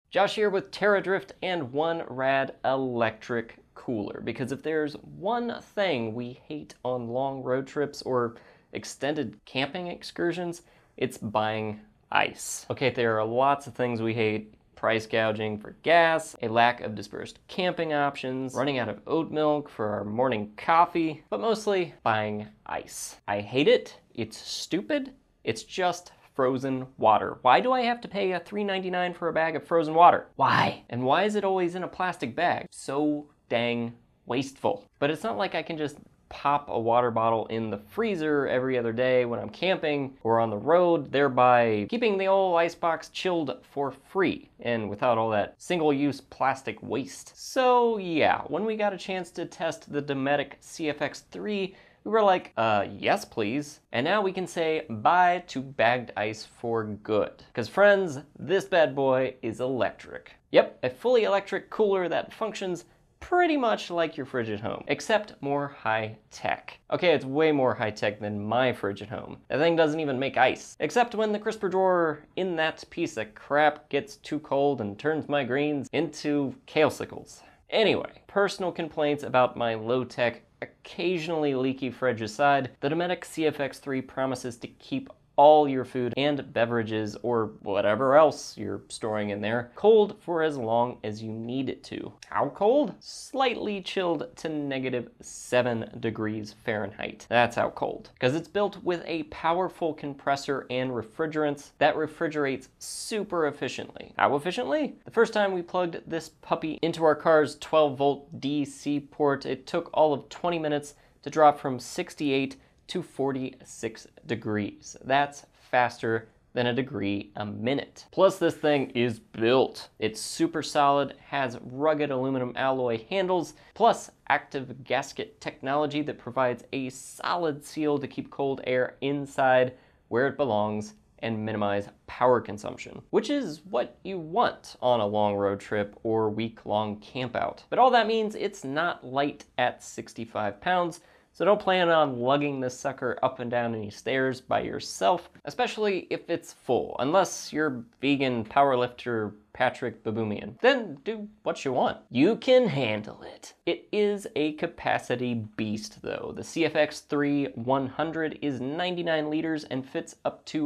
Josh here with Terradrift and one rad electric cooler. Because if there's one thing we hate on long road trips or extended camping excursions, it's buying ice. Okay, there are lots of things we hate. Price gouging for gas, a lack of dispersed camping options, running out of oat milk for our morning coffee, but mostly buying ice. I hate it. It's stupid. It's just frozen water. Why do I have to pay $3.99 for a bag of frozen water? Why? And why is it always in a plastic bag? So dang wasteful. But it's not like I can just pop a water bottle in the freezer every other day when I'm camping or on the road, thereby keeping the old icebox chilled for free and without all that single-use plastic waste. So yeah, when we got a chance to test the Dometic CFX3, we were like, yes please. And now we can say bye to bagged ice for good. Because friends, this bad boy is electric. Yep, a fully electric cooler that functions pretty much like your fridge at home, except more high-tech. Okay, it's way more high-tech than my fridge at home. That thing doesn't even make ice. Except when the crisper drawer in that piece of crap gets too cold and turns my greens into kale-sickles. Anyway, personal complaints about my low-tech, occasionally leaky fridge aside, the Dometic CFX3 promises to keep all your food and beverages, or whatever else you're storing in there, cold for as long as you need it to. How cold? Slightly chilled to -7 degrees Fahrenheit. That's how cold. Because it's built with a powerful compressor and refrigerants that refrigerates super efficiently. How efficiently? The first time we plugged this puppy into our car's 12-volt DC port, it took all of 20 minutes to drop from 68 to 46 degrees. That's faster than a degree a minute. Plus this thing is built. It's super solid, has rugged aluminum alloy handles, plus active gasket technology that provides a solid seal to keep cold air inside where it belongs and minimize power consumption, which is what you want on a long road trip or week-long campout. But all that means it's not light at 65 pounds, so don't plan on lugging this sucker up and down any stairs by yourself, especially if it's full, unless you're vegan powerlifter Patrick Baboumian. Then do what you want. You can handle it. It is a capacity beast though. The CFX3 100 is 99 liters and fits up to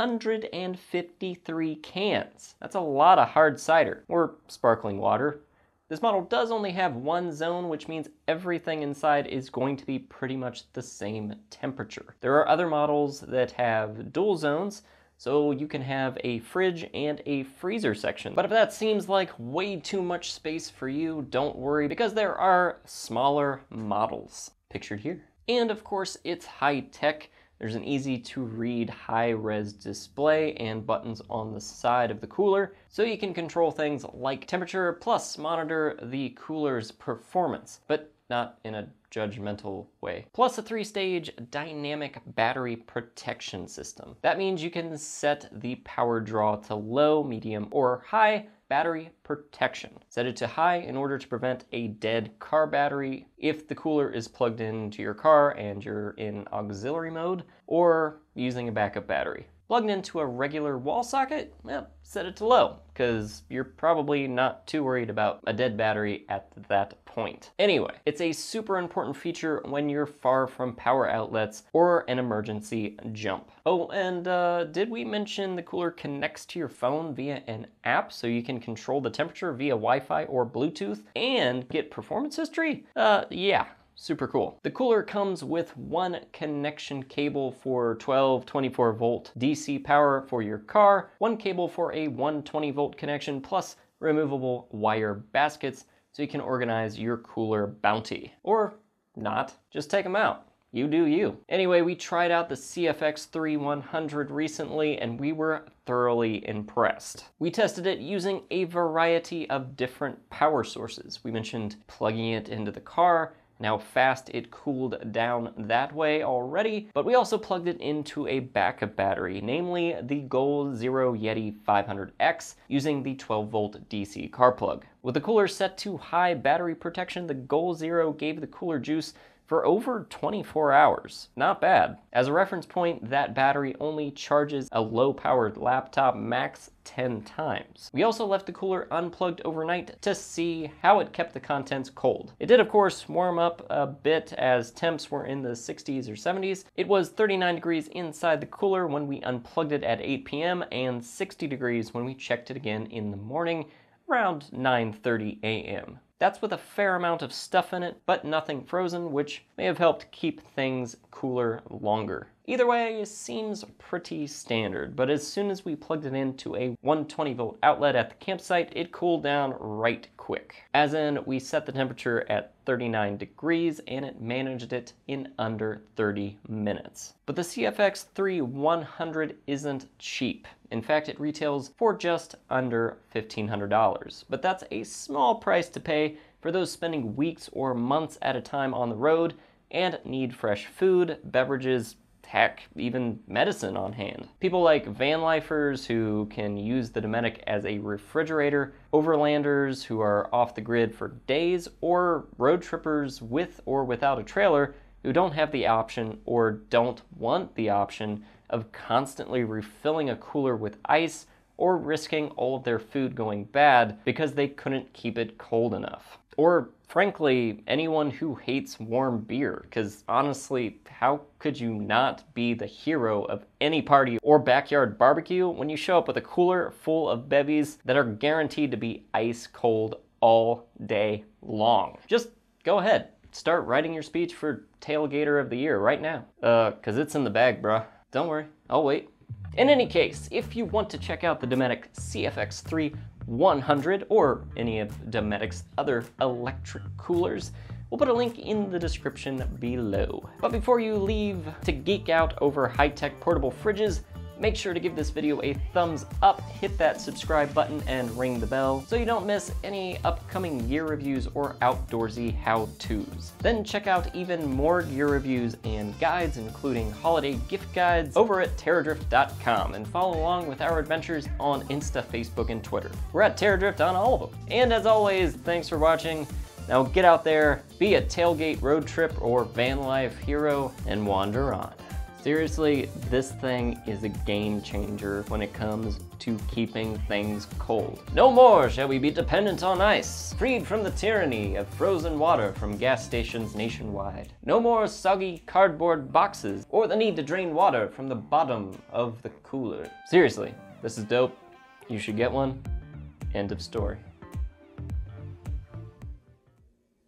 153 cans. That's a lot of hard cider, or sparkling water. This model does only have one zone, which means everything inside is going to be pretty much the same temperature. There are other models that have dual zones, so you can have a fridge and a freezer section. But if that seems like way too much space for you, don't worry, because there are smaller models, pictured here. And of course, it's high-tech. There's an easy-to-read high-res display and buttons on the side of the cooler, so you can control things like temperature, plus monitor the cooler's performance, but not in a judgmental way. Plus a 3-stage dynamic battery protection system. That means you can set the power draw to low, medium, or high battery protection. Set it to high in order to prevent a dead car battery if the cooler is plugged into your car and you're in auxiliary mode, or using a backup battery. Plugged into a regular wall socket, well, set it to low, because you're probably not too worried about a dead battery at that point. Anyway, it's a super important feature when you're far from power outlets or an emergency jump. Oh, and did we mention the cooler connects to your phone via an app so you can control the temperature via Wi-Fi or Bluetooth and get performance history? Yeah. Super cool. The cooler comes with one connection cable for 12, 24 volt DC power for your car, one cable for a 120 volt connection, plus removable wire baskets so you can organize your cooler bounty. Or not, just take them out. You do you. Anyway, we tried out the CFX3 100 recently and we were thoroughly impressed. We tested it using a variety of different power sources. We mentioned plugging it into the car, and how fast it cooled down that way already, but we also plugged it into a backup battery, namely the Goal Zero Yeti 500X, using the 12-volt DC car plug. With the cooler set to high battery protection, the Goal Zero gave the cooler juice for over 24 hours. Not bad. As a reference point, that battery only charges a low-powered laptop max 10 times. We also left the cooler unplugged overnight to see how it kept the contents cold. It did, of course, warm up a bit as temps were in the 60s or 70s. It was 39 degrees inside the cooler when we unplugged it at 8 p.m. and 60 degrees when we checked it again in the morning around 9:30 a.m. That's with a fair amount of stuff in it, but nothing frozen, which may have helped keep things cooler longer. Either way, seems pretty standard, but as soon as we plugged it into a 120 volt outlet at the campsite, it cooled down right quick. As in, we set the temperature at 39 degrees and it managed it in under 30 minutes. But the CFX3 100 isn't cheap. In fact, it retails for just under $1,500. But that's a small price to pay for those spending weeks or months at a time on the road and need fresh food, beverages, heck, even medicine on hand. People like van lifers who can use the Dometic as a refrigerator, overlanders who are off the grid for days, or road trippers with or without a trailer who don't have the option or don't want the option of constantly refilling a cooler with ice or risking all of their food going bad because they couldn't keep it cold enough. Or, frankly, anyone who hates warm beer, because honestly, how could you not be the hero of any party or backyard barbecue when you show up with a cooler full of bevies that are guaranteed to be ice cold all day long? Just go ahead, start writing your speech for Tailgater of the Year right now. Cause it's in the bag, bruh. Don't worry, I'll wait. In any case, if you want to check out the Dometic CFX3 100 or any of Dometic's other electric coolers, we'll put a link in the description below. But before you leave to geek out over high-tech portable fridges, make sure to give this video a thumbs up, hit that subscribe button, and ring the bell so you don't miss any upcoming gear reviews or outdoorsy how-tos. Then check out even more gear reviews and guides, including holiday gift guides, over at Terradrift.com, and follow along with our adventures on Insta, Facebook, and Twitter. We're at Terradrift on all of them. And as always, thanks for watching. Now get out there, be a tailgate road trip or van life hero, and wander on. Seriously, this thing is a game changer when it comes to keeping things cold. No more shall we be dependent on ice, freed from the tyranny of frozen water from gas stations nationwide. No more soggy cardboard boxes or the need to drain water from the bottom of the cooler. Seriously, this is dope. You should get one. End of story.